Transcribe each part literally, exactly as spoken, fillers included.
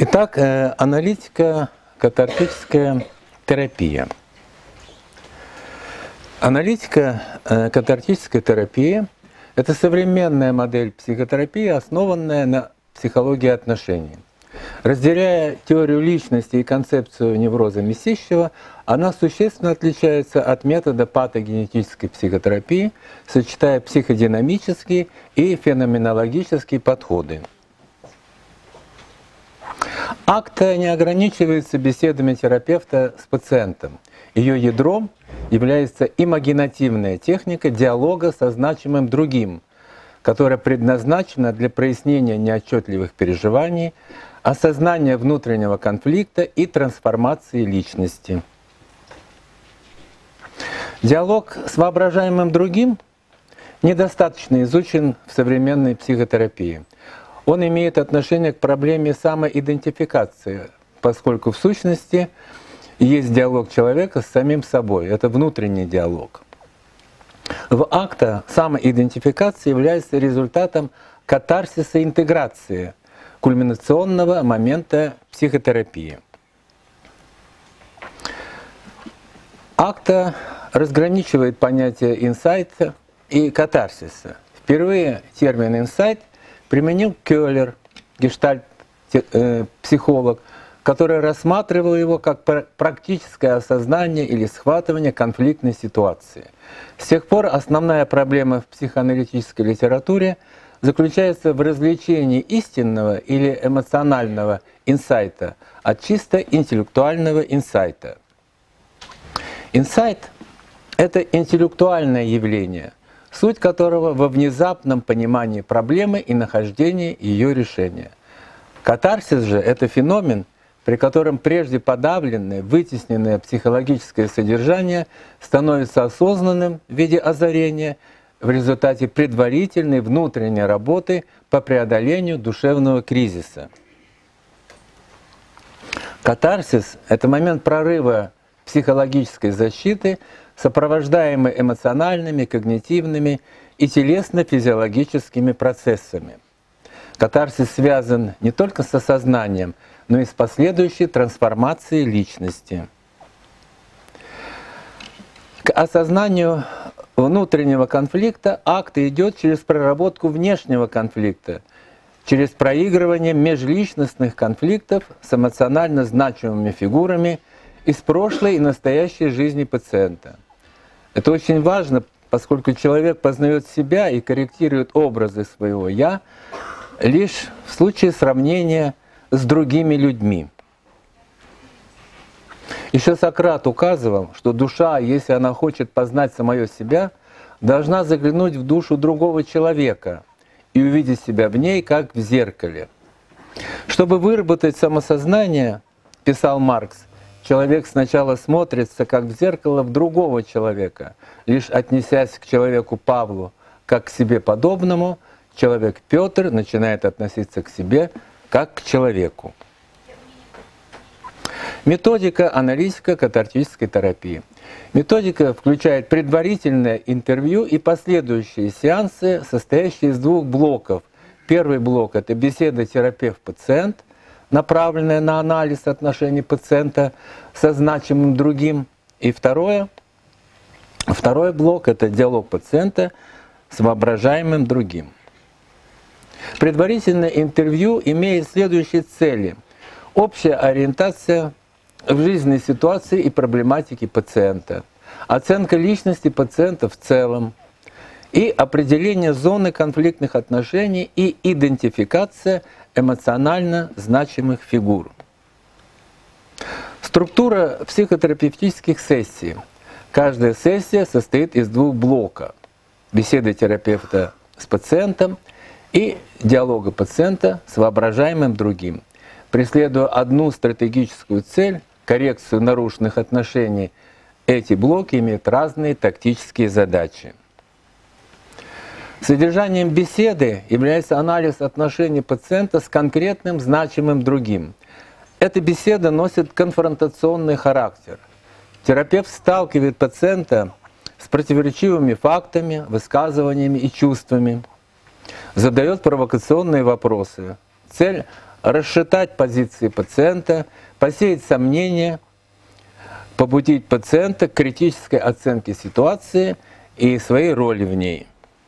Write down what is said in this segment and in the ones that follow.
Итак, аналитико-катартическая терапия. Аналитико-катартическая терапия – это современная модель психотерапии, основанная на психологии отношений. Разделяя теорию личности и концепцию невроза Месищева, она существенно отличается от метода патогенетической психотерапии, сочетая психодинамические и феноменологические подходы. Акта не ограничивается беседами терапевта с пациентом. Ее ядром является имагинативная техника диалога со значимым другим, которая предназначена для прояснения неотчетливых переживаний, осознания внутреннего конфликта и трансформации личности. Диалог с воображаемым другим недостаточно изучен в современной психотерапии. Он имеет отношение к проблеме самоидентификации, поскольку в сущности есть диалог человека с самим собой. Это внутренний диалог. В акта самоидентификация является результатом катарсиса интеграции, кульминационного момента психотерапии. Акта разграничивает понятия инсайта и катарсиса. Впервые термин инсайт применил Кёллер, гештальт-психолог, который рассматривал его как практическое осознание или схватывание конфликтной ситуации. С тех пор основная проблема в психоаналитической литературе заключается в развлечении истинного или эмоционального инсайта от чисто интеллектуального инсайта. Инсайт — это интеллектуальное явление, суть которого во внезапном понимании проблемы и нахождении ее решения. Катарсис же — это феномен, при котором прежде подавленное, вытесненное психологическое содержание становится осознанным в виде озарения в результате предварительной внутренней работы по преодолению душевного кризиса. Катарсис — это момент прорыва психологической защиты, сопровождаемый эмоциональными, когнитивными и телесно-физиологическими процессами. Катарсис связан не только с осознанием, но и с последующей трансформацией личности. К осознанию внутреннего конфликта акт идет через проработку внешнего конфликта, через проигрывание межличностных конфликтов с эмоционально значимыми фигурами из прошлой и настоящей жизни пациента. Это очень важно, поскольку человек познает себя и корректирует образы своего «я» лишь в случае сравнения с другими людьми. Еще Сократ указывал, что душа, если она хочет познать самое себя, должна заглянуть в душу другого человека и увидеть себя в ней, как в зеркале. Чтобы выработать самосознание, писал Маркс, человек сначала смотрится, как в зеркало, в другого человека. Лишь отнесясь к человеку Павлу как к себе подобному, человек Петр начинает относиться к себе как к человеку. Методика аналитико-катартической терапии. Методика включает предварительное интервью и последующие сеансы, состоящие из двух блоков. Первый блок — это беседа терапевт-пациент, направленная на анализ отношений пациента со значимым другим. И второе, второй блок — это диалог пациента с воображаемым другим. Предварительное интервью имеет следующие цели. Общая ориентация в жизненной ситуации и проблематике пациента, оценка личности пациента в целом и определение зоны конфликтных отношений и идентификация эмоционально значимых фигур. Структура психотерапевтических сессий. Каждая сессия состоит из двух блоков: беседы терапевта с пациентом и диалога пациента с воображаемым другим. Преследуя одну стратегическую цель — коррекцию нарушенных отношений, эти блоки имеют разные тактические задачи. Содержанием беседы является анализ отношений пациента с конкретным значимым другим. Эта беседа носит конфронтационный характер. Терапевт сталкивает пациента с противоречивыми фактами, высказываниями и чувствами, задает провокационные вопросы. Цель расшатать позиции пациента, посеять сомнения, побудить пациента к критической оценке ситуации и своей роли в ней.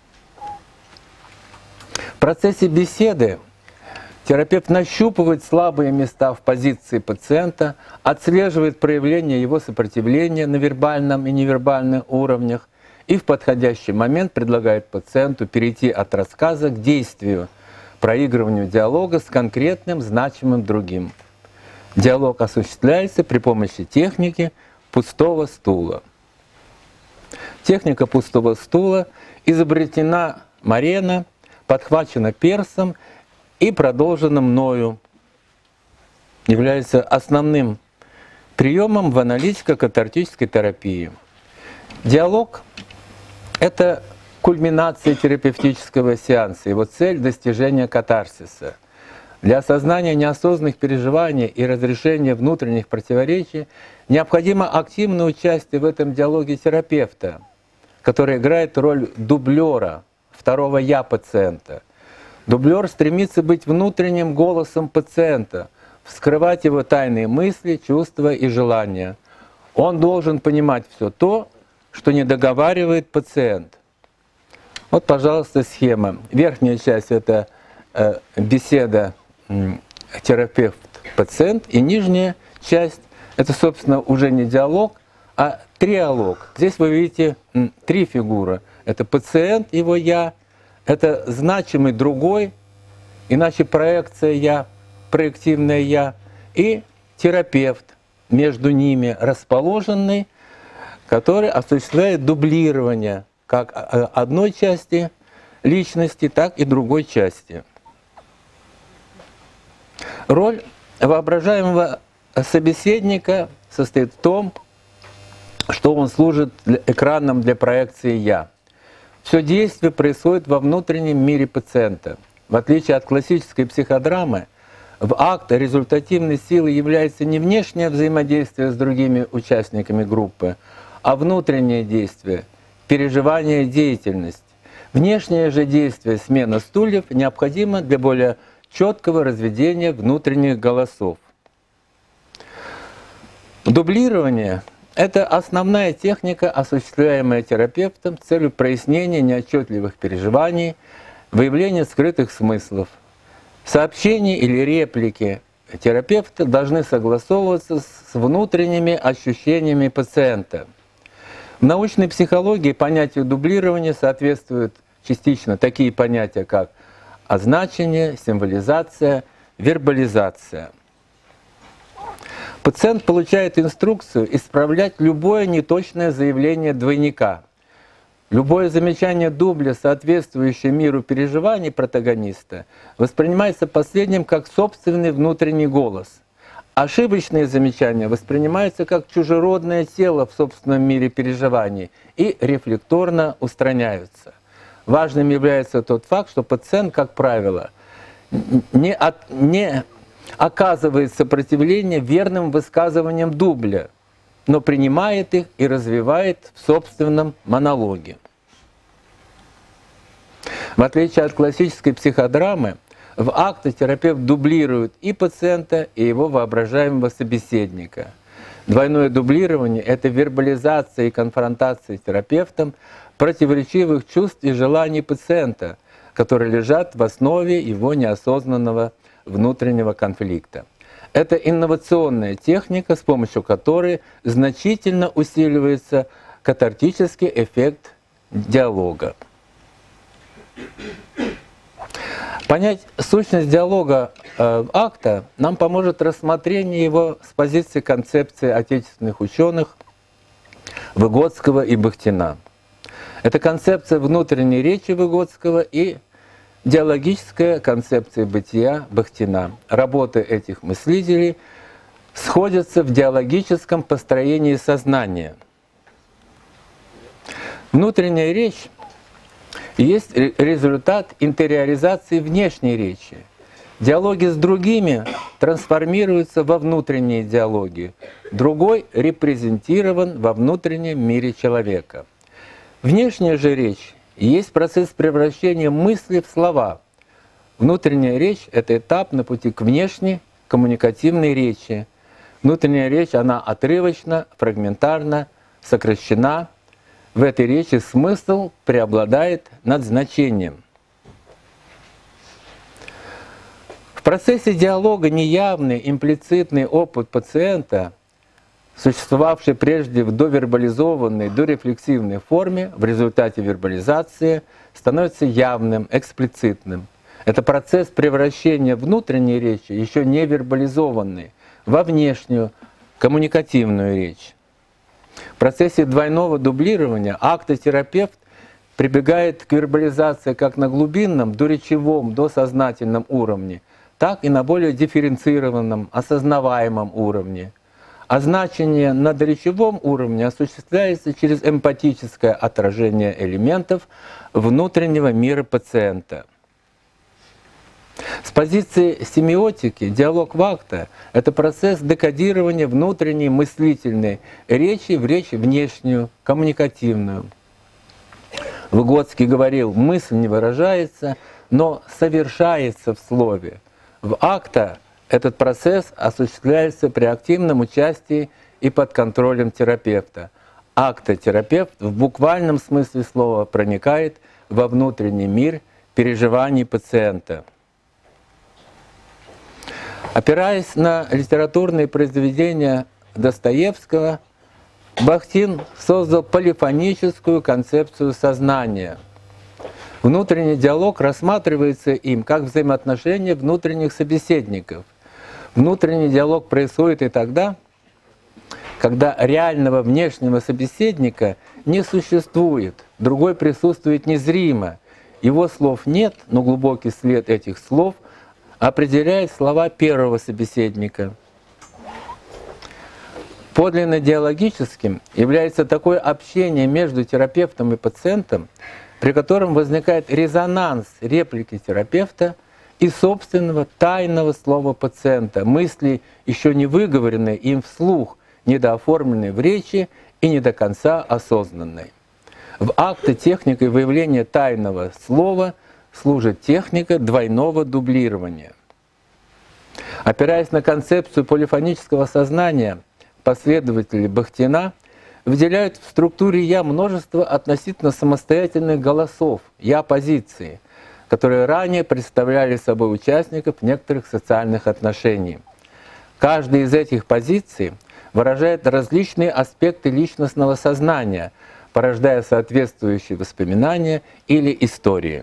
В процессе беседы терапевт нащупывает слабые места в позиции пациента, отслеживает проявление его сопротивления на вербальном и невербальных уровнях и в подходящий момент предлагает пациенту перейти от рассказа к действию, проигрыванию диалога с конкретным, значимым другим. Диалог осуществляется при помощи техники пустого стула. Техника пустого стула изобретена Морено, подхвачена Персом и продолжена мною, является основным приемом в аналитико-катартической терапии. Диалог — это кульминация терапевтического сеанса, его цель — достижение катарсиса. Для осознания неосознанных переживаний и разрешения внутренних противоречий необходимо активное участие в этом диалоге терапевта, который играет роль дублера, второго «я» пациента. Дублер стремится быть внутренним голосом пациента, вскрывать его тайные мысли, чувства и желания. Он должен понимать все то, что не договаривает пациент. Вот, пожалуйста, схема. Верхняя часть — это э, беседа э, терапевт-пациент, и нижняя часть — это, собственно, уже не диалог, а триалог. Здесь вы видите э, три фигуры. Это пациент, его «я», это значимый другой, иначе проекция «я», проективное «я», и терапевт, между ними расположенный, который осуществляет дублирование как одной части личности, так и другой части. Роль воображаемого собеседника состоит в том, что он служит экраном для проекции «я». Все действие происходит во внутреннем мире пациента. В отличие от классической психодрамы, в акт результативной силы является не внешнее взаимодействие с другими участниками группы, а внутреннее действие, переживание, деятельность. Внешнее же действие, смена стульев, необходимо для более четкого разведения внутренних голосов. Дублирование — это основная техника, осуществляемая терапевтом с целью прояснения неотчетливых переживаний, выявления скрытых смыслов. Сообщения или реплики терапевта должны согласовываться с внутренними ощущениями пациента. В научной психологии понятию дублирования соответствуют частично такие понятия, как означение, символизация, вербализация. Пациент получает инструкцию исправлять любое неточное заявление двойника. Любое замечание дубля, соответствующее миру переживаний протагониста, воспринимается последним как собственный внутренний голос. Ошибочные замечания воспринимаются как чужеродное тело в собственном мире переживаний и рефлекторно устраняются. Важным является тот факт, что пациент, как правило, не, от, не оказывает сопротивление верным высказываниям дубля, но принимает их и развивает в собственном монологе. В отличие от классической психодрамы, в акте терапевт дублирует и пациента, и его воображаемого собеседника. Двойное дублирование — это вербализация и конфронтация с терапевтом противоречивых чувств и желаний пациента, которые лежат в основе его неосознанного внутреннего конфликта. Это инновационная техника, с помощью которой значительно усиливается катартический эффект диалога. Понять сущность диалога э, акта нам поможет рассмотрение его с позиции концепции отечественных ученых Выгодского и Бахтина. Это концепция внутренней речи Выгодского и диалогическая концепция бытия Бахтина. Работы этих мыслителей сходятся в диалогическом построении сознания. Внутренняя речь есть результат интериоризации внешней речи. Диалоги с другими трансформируются во внутренние диалоги. Другой репрезентирован во внутреннем мире человека. Внешняя же речь есть процесс превращения мысли в слова. Внутренняя речь – это этап на пути к внешней коммуникативной речи. Внутренняя речь, она отрывочна, фрагментарна, сокращена. В этой речи смысл преобладает над значением. В процессе диалога неявный, имплицитный опыт пациента, существовавший прежде в довербализованной, дорефлексивной форме, в результате вербализации становится явным, эксплицитным. Это процесс превращения внутренней речи, еще не вербализованной, во внешнюю, коммуникативную речь. В процессе двойного дублирования актотерапевт прибегает к вербализации как на глубинном, доречевом, досознательном уровне, так и на более дифференцированном, осознаваемом уровне. А значение на доречевом уровне осуществляется через эмпатическое отражение элементов внутреннего мира пациента. С позиции семиотики диалог Вахта — это процесс декодирования внутренней мыслительной речи в речь внешнюю, коммуникативную. Выгодский говорил: мысль не выражается, но совершается в слове. В акта этот процесс осуществляется при активном участии и под контролем терапевта. Актотерапевт в буквальном смысле слова проникает во внутренний мир переживаний пациента. Опираясь на литературные произведения Достоевского, Бахтин создал полифоническую концепцию сознания. Внутренний диалог рассматривается им как взаимоотношения внутренних собеседников. Внутренний диалог происходит и тогда, когда реального внешнего собеседника не существует, другой присутствует незримо. Его слов нет, но глубокий след этих слов определяет слова первого собеседника. Подлинно диалогическим является такое общение между терапевтом и пациентом, при котором возникает резонанс реплики терапевта и собственного тайного слова пациента, мысли, еще не выговоренные им вслух, недооформленные в речи и не до конца осознанные. В акте техникой выявления тайного слова служит техника двойного дублирования. Опираясь на концепцию полифонического сознания, последователи Бахтина выделяют в структуре «я» множество относительно самостоятельных голосов, «я-позиции», которые ранее представляли собой участников некоторых социальных отношений. Каждая из этих позиций выражает различные аспекты личностного сознания, порождая соответствующие воспоминания или истории.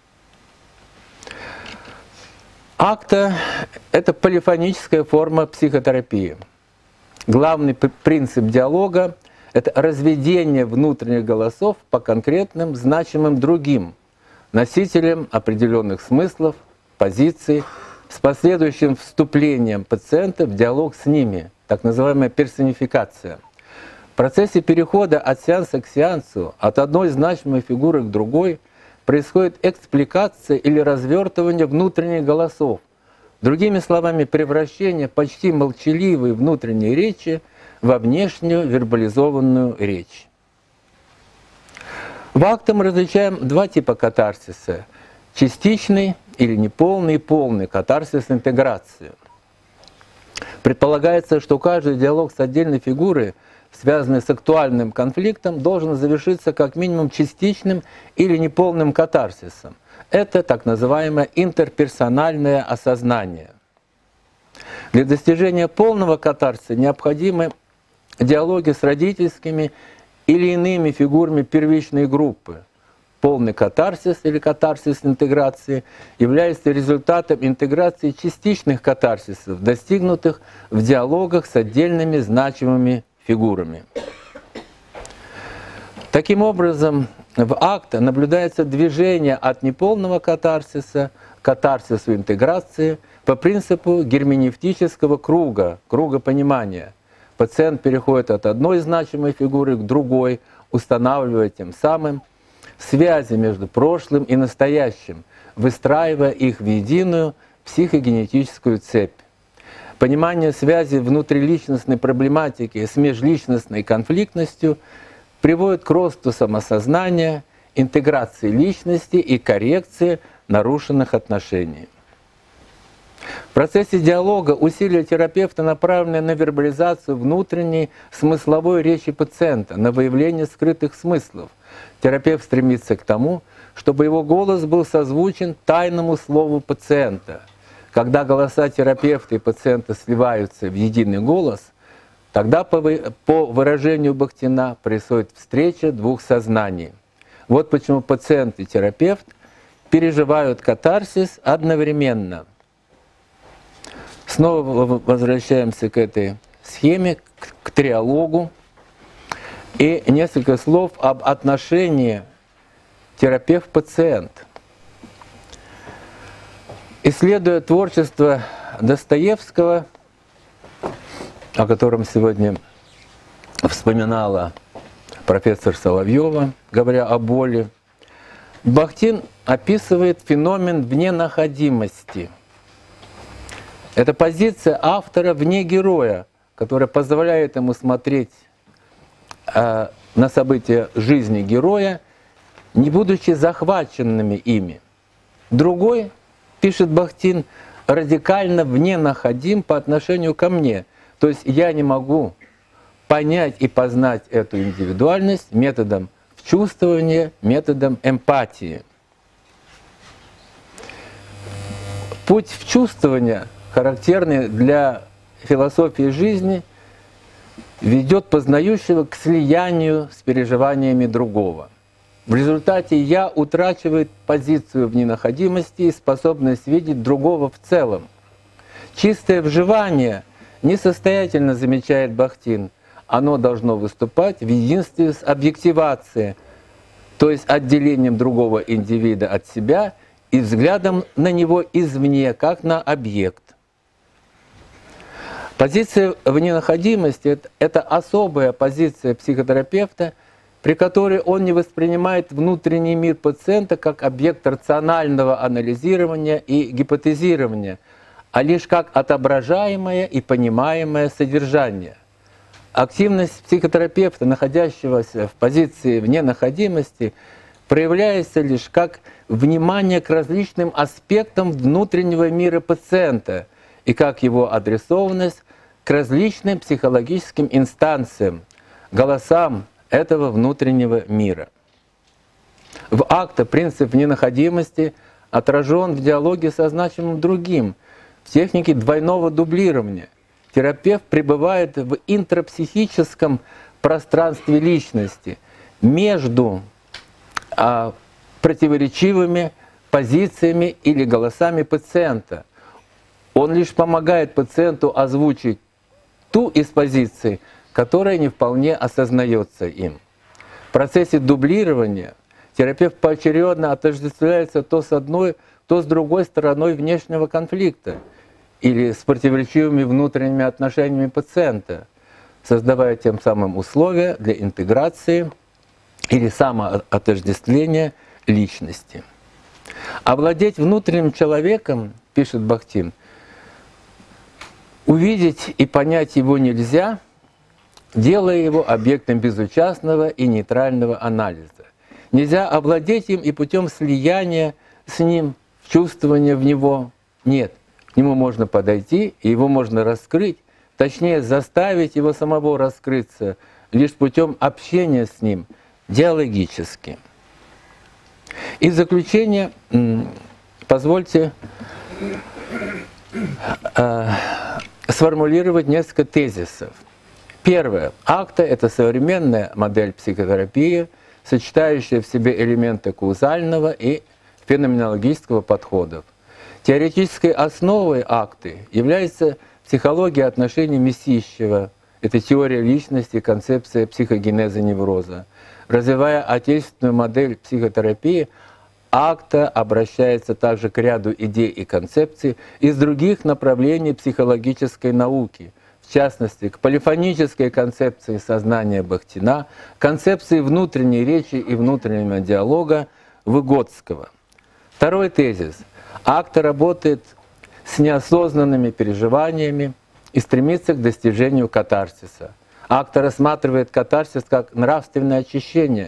Акта — это полифоническая форма психотерапии. Главный принцип диалога — это разведение внутренних голосов по конкретным, значимым другим, носителям определенных смыслов, позиций, с последующим вступлением пациента в диалог с ними, так называемая персонификация. В процессе перехода от сеанса к сеансу, от одной значимой фигуры к другой, происходит экспликация или развертывание внутренних голосов. Другими словами, превращение почти молчаливой внутренней речи во внешнюю вербализованную речь. В акте мы различаем два типа катарсиса: частичный или неполный и полный катарсис интеграции. Предполагается, что каждый диалог с отдельной фигурой, связанный с актуальным конфликтом, должен завершиться как минимум частичным или неполным катарсисом. Это так называемое интерперсональное осознание. Для достижения полного катарсиса необходимы диалоги с родительскими или иными фигурами первичной группы. Полный катарсис или катарсис интеграции является результатом интеграции частичных катарсисов, достигнутых в диалогах с отдельными значимыми фигурами. Таким образом, в акте наблюдается движение от неполного катарсиса к катарсису интеграции по принципу герменевтического круга, круга понимания. Пациент переходит от одной значимой фигуры к другой, устанавливая тем самым связи между прошлым и настоящим, выстраивая их в единую психогенетическую цепь. Понимание связи внутриличностной проблематики с межличностной конфликтностью приводит к росту самосознания, интеграции личности и коррекции нарушенных отношений. В процессе диалога усилия терапевта направлены на вербализацию внутренней смысловой речи пациента, на выявление скрытых смыслов. Терапевт стремится к тому, чтобы его голос был созвучен тайному слову пациента. Когда голоса терапевта и пациента сливаются в единый голос, тогда по выражению Бахтина происходит встреча двух сознаний. Вот почему пациент и терапевт переживают катарсис одновременно. Снова возвращаемся к этой схеме, к триалогу. И несколько слов об отношении терапевт-пациент. Исследуя творчество Достоевского, о котором сегодня вспоминала профессор Соловьева, говоря о боли, Бахтин описывает феномен вненаходимости. Это позиция автора вне героя, которая позволяет ему смотреть э, на события жизни героя, не будучи захваченными ими. Другой, пишет Бахтин, радикально вненаходим по отношению ко мне. То есть я не могу понять и познать эту индивидуальность методом вчувствования, методом эмпатии. Путь вчувствования, характерный для философии жизни, ведет познающего к слиянию с переживаниями другого. В результате «я» утрачивает позицию вненаходимости и способность видеть другого в целом. Чистое вживание несостоятельно, замечает Бахтин. Оно должно выступать в единстве с объективацией, то есть отделением другого индивида от себя и взглядом на него извне, как на объект. Позиция вненаходимости – это особая позиция психотерапевта, при которой он не воспринимает внутренний мир пациента как объект рационального анализирования и гипотезирования, а лишь как отображаемое и понимаемое содержание. Активность психотерапевта, находящегося в позиции вненаходимости, проявляется лишь как внимание к различным аспектам внутреннего мира пациента и как его адресованность к различным психологическим инстанциям, голосам этого внутреннего мира. В акте принцип ненаходимости отражен в диалоге со значимым другим, в технике двойного дублирования. Терапевт пребывает в интрапсихическом пространстве личности между а, противоречивыми позициями или голосами пациента. Он лишь помогает пациенту озвучить ту из позиций, которая не вполне осознается им. В процессе дублирования терапевт поочередно отождествляется то с одной, то с другой стороной внешнего конфликта или с противоречивыми внутренними отношениями пациента, создавая тем самым условия для интеграции или самоотождествления личности. Овладеть внутренним человеком, пишет Бахтин, увидеть и понять его нельзя, делая его объектом безучастного и нейтрального анализа. Нельзя овладеть им и путем слияния с ним, чувствования в него нет. К нему можно подойти, и его можно раскрыть, точнее заставить его самого раскрыться лишь путем общения с ним, диалогически. И в заключение позвольте э, сформулировать несколько тезисов. Первое. Акта – это современная модель психотерапии, сочетающая в себе элементы каузального и феноменологического подходов. Теоретической основой акты является психология отношений Месищева. Это теория личности, концепция психогенеза невроза. Развивая отечественную модель психотерапии, акта обращается также к ряду идей и концепций из других направлений психологической науки, в частности, к полифонической концепции сознания Бахтина, концепции внутренней речи и внутреннего диалога Выгодского. Второй тезис. Акта работает с неосознанными переживаниями и стремится к достижению катарсиса. Акта рассматривает катарсис как нравственное очищение,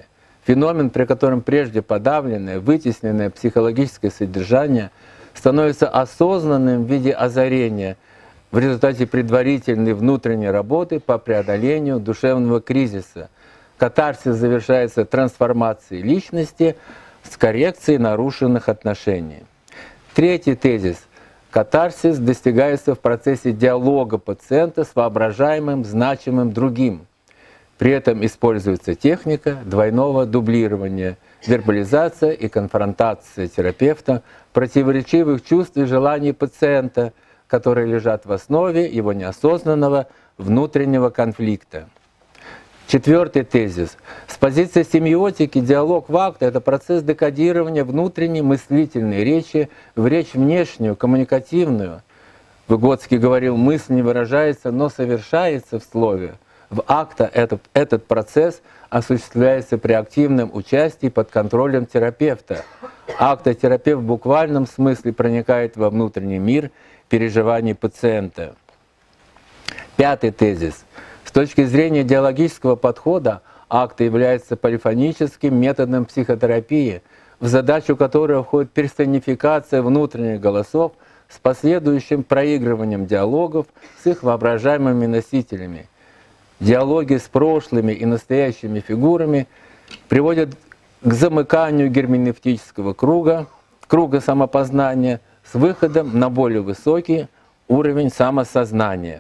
Феномен, при котором прежде подавленное, вытесненное психологическое содержание становится осознанным в виде озарения в результате предварительной внутренней работы по преодолению душевного кризиса. Катарсис завершается трансформацией личности с коррекцией нарушенных отношений. Третий тезис. Катарсис достигается в процессе диалога пациента с воображаемым, значимым другим. При этом используется техника двойного дублирования, вербализация и конфронтация терапевта противоречивых чувств и желаний пациента, которые лежат в основе его неосознанного внутреннего конфликта. Четвертый тезис. С позиции семиотики диалог в-акт — это процесс декодирования внутренней мыслительной речи в речь внешнюю, коммуникативную. Выгодский говорил, мысль не выражается, но совершается в слове. В акта этот, этот процесс осуществляется при активном участии под контролем терапевта. Актотерапевт в буквальном смысле проникает во внутренний мир переживаний пациента. Пятый тезис. С точки зрения диалогического подхода, акт является полифоническим методом психотерапии, в задачу которой входит персонификация внутренних голосов с последующим проигрыванием диалогов с их воображаемыми носителями. Диалоги с прошлыми и настоящими фигурами приводят к замыканию герменевтического круга, круга самопознания с выходом на более высокий уровень самосознания.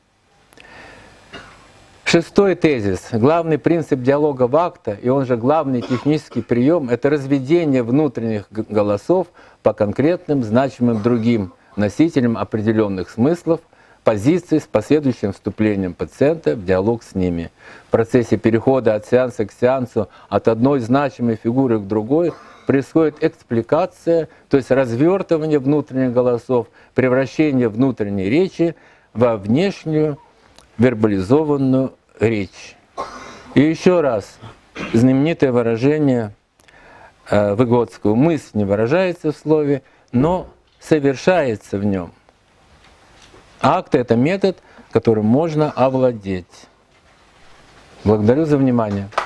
Шестой тезис. Главный принцип диалога в-акта, и он же главный технический прием, это разведение внутренних голосов по конкретным, значимым другим носителям определенных смыслов, позиций с последующим вступлением пациента в диалог с ними. В процессе перехода от сеанса к сеансу, от одной значимой фигуры к другой, происходит экспликация, то есть развертывание внутренних голосов, превращение внутренней речи во внешнюю вербализованную речь. И еще раз, знаменитое выражение э, Выгодского: мысль не выражается в слове, но совершается в нем. Акт — это метод, которым можно овладеть. Благодарю за внимание.